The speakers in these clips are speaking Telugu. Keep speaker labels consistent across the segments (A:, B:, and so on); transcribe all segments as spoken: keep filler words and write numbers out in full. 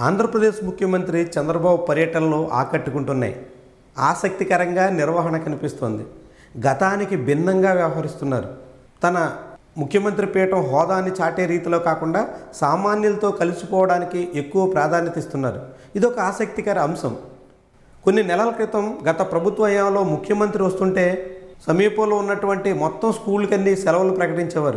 A: ఆంధ్రప్రదేశ్ ముఖ్యమంత్రి చంద్రబాబు పర్యటనలు ఆకట్టుకుంటున్నాయి. ఆసక్తికరంగా నిర్వహణ కనిపిస్తోంది. గతానికి భిన్నంగా వ్యవహరిస్తున్నారు. తన ముఖ్యమంత్రి పీఠం హోదాని చాటే రీతిలో కాకుండా సామాన్యులతో కలిసిపోవడానికి ఎక్కువ ప్రాధాన్యత ఇస్తున్నారు. ఇదొక ఆసక్తికర అంశం. కొన్ని నెలల క్రితం గత ప్రభుత్వ హయాంలో ముఖ్యమంత్రి వస్తుంటే సమీపంలో ఉన్నటువంటి మొత్తం స్కూళ్ళకన్నీ సెలవులు ప్రకటించేవారు.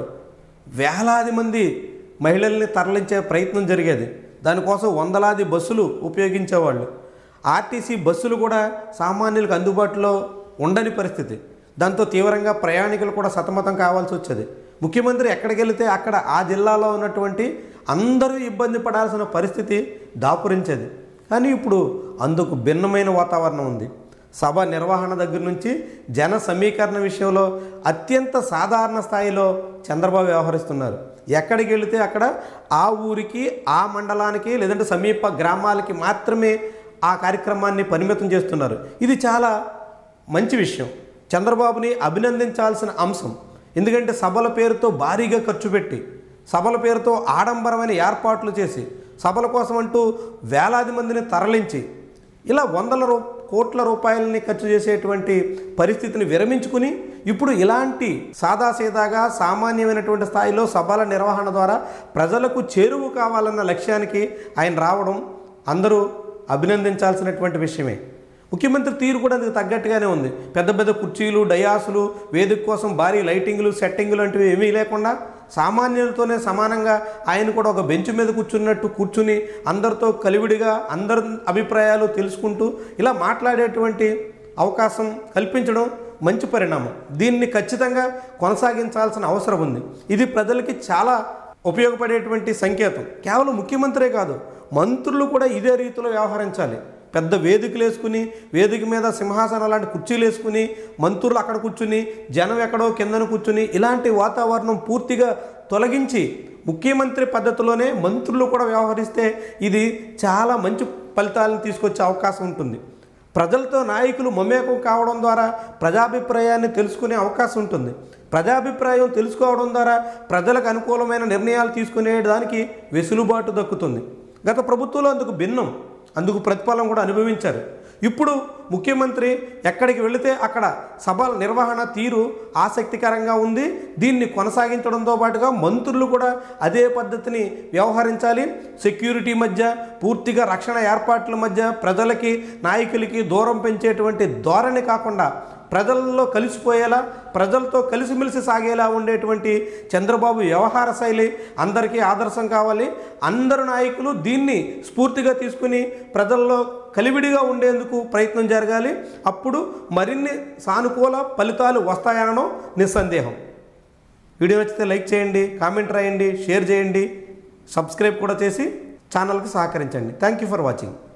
A: వేలాది మంది మహిళల్ని తరలించే ప్రయత్నం జరిగేది. దానికోసం వందలాది బస్సులు ఉపయోగించేవాళ్ళు. ఆర్టీసీ బస్సులు కూడా సామాన్యులకు అందుబాటులో ఉండని పరిస్థితి. దాంతో తీవ్రంగా ప్రయాణికులు కూడా సతమతం కావాల్సి వచ్చేది. ముఖ్యమంత్రి ఎక్కడికి వెళితే అక్కడ ఆ జిల్లాలో ఉన్నటువంటి అందరూ ఇబ్బంది పడాల్సిన పరిస్థితి దాపురించేది. కానీ ఇప్పుడు అందుకు భిన్నమైన వాతావరణం ఉంది. సభ నిర్వహణ దగ్గర నుంచి జన సమీకరణ విషయంలో అత్యంత సాధారణ స్థాయిలో చంద్రబాబు వ్యవహరిస్తున్నారు. ఎక్కడికి వెళితే అక్కడ ఆ ఊరికి, ఆ మండలానికి, లేదంటే సమీప గ్రామాలకి మాత్రమే ఆ కార్యక్రమాన్ని పరిమితం చేస్తున్నారు. ఇది చాలా మంచి విషయం. చంద్రబాబుని అభినందించాల్సిన అంశం. ఎందుకంటే సభల పేరుతో భారీగా ఖర్చు పెట్టి, సభల పేరుతో ఆడంబరమైన ఏర్పాట్లు చేసి, సభల కోసం అంటూ వేలాది మందిని తరలించి, ఇలా వందల రూ కోట్ల రూపాయలని ఖర్చు చేసేటువంటి పరిస్థితిని విరమించుకుని ఇప్పుడు ఇలాంటి సాదాసీదాగా సామాన్యమైనటువంటి స్థాయిలో సభల నిర్వహణ ద్వారా ప్రజలకు చేరువు కావాలన్న లక్ష్యానికి ఆయన రావడం అందరూ అభినందించాల్సినటువంటి విషయమే. ముఖ్యమంత్రి తీరు కూడా అందుకు తగ్గట్టుగానే ఉంది. పెద్ద పెద్ద కుర్చీలు, డయాసులు, వేదిక కోసం భారీ లైటింగ్లు, సెట్టింగ్లు వంటివి ఏమీ లేకుండా సామాన్యులతోనే సమానంగా ఆయన కూడా ఒక బెంచ్ మీద కూర్చున్నట్టు కూర్చుని అందరితో కలివిడిగా అందరి అభిప్రాయాలు తెలుసుకుంటూ ఇలా మాట్లాడేటువంటి అవకాశం కల్పించడం మంచి పరిణామం. దీన్ని ఖచ్చితంగా కొనసాగించాల్సిన అవసరం ఉంది. ఇది ప్రజలకి చాలా ఉపయోగపడేటువంటి సంకేతం. కేవలం ముఖ్యమంత్రే కాదు, మంత్రులు కూడా ఇదే రీతిలో వ్యవహరించాలి. పెద్ద వేదికలు వేసుకుని, వేదిక మీద సింహాసనం లాంటి కుర్చీలు వేసుకుని, మంత్రులు అక్కడ కూర్చుని, జనం ఎక్కడో కిందన కూర్చుని, ఇలాంటి వాతావరణం పూర్తిగా తొలగించి ముఖ్యమంత్రి పద్ధతిలోనే మంత్రులు కూడా వ్యవహరిస్తే ఇది చాలా మంచి ఫలితాలను తీసుకొచ్చే అవకాశం ఉంటుంది. ప్రజలతో నాయకులు మమేకం కావడం ద్వారా ప్రజాభిప్రాయాన్ని తెలుసుకునే అవకాశం ఉంటుంది. ప్రజాభిప్రాయం తెలుసుకోవడం ద్వారా ప్రజలకు అనుకూలమైన నిర్ణయాలు తీసుకునే దానికి వెసులుబాటు దక్కుతుంది. గత ప్రభుత్వంలో అందుకు భిన్నం. అందుకు ప్రతిఫలం కూడా అనుభవించారు. ఇప్పుడు ముఖ్యమంత్రి ఎక్కడికి వెళితే అక్కడ సభల నిర్వహణ తీరు ఆసక్తికరంగా ఉంది. దీన్ని కొనసాగించడంతో పాటుగా మంత్రులు కూడా అదే పద్ధతిని వ్యవహరించాలి. సెక్యూరిటీ మధ్య, పూర్తిగా రక్షణ ఏర్పాట్ల మధ్య ప్రజలకి, నాయకులకి దూరం పెంచేటువంటి ధోరణి కాకుండా ప్రజల్లో కలిసిపోయేలా, ప్రజలతో కలిసిమెలిసి సాగేలా ఉండేటువంటి చంద్రబాబు వ్యవహార శైలి అందరికీ ఆదర్శం కావాలి. అందరు నాయకులు దీన్ని స్ఫూర్తిగా తీసుకుని ప్రజల్లో కలివిడిగా ఉండేందుకు ప్రయత్నం జరగాలి. అప్పుడు మరిన్ని సానుకూల ఫలితాలు వస్తాయనడం నిస్సందేహం. వీడియో నచ్చితే లైక్ చేయండి, కామెంట్ రాయండి, షేర్ చేయండి, సబ్స్క్రైబ్ కూడా చేసి ఛానల్కి సహకరించండి. Thank you for watching.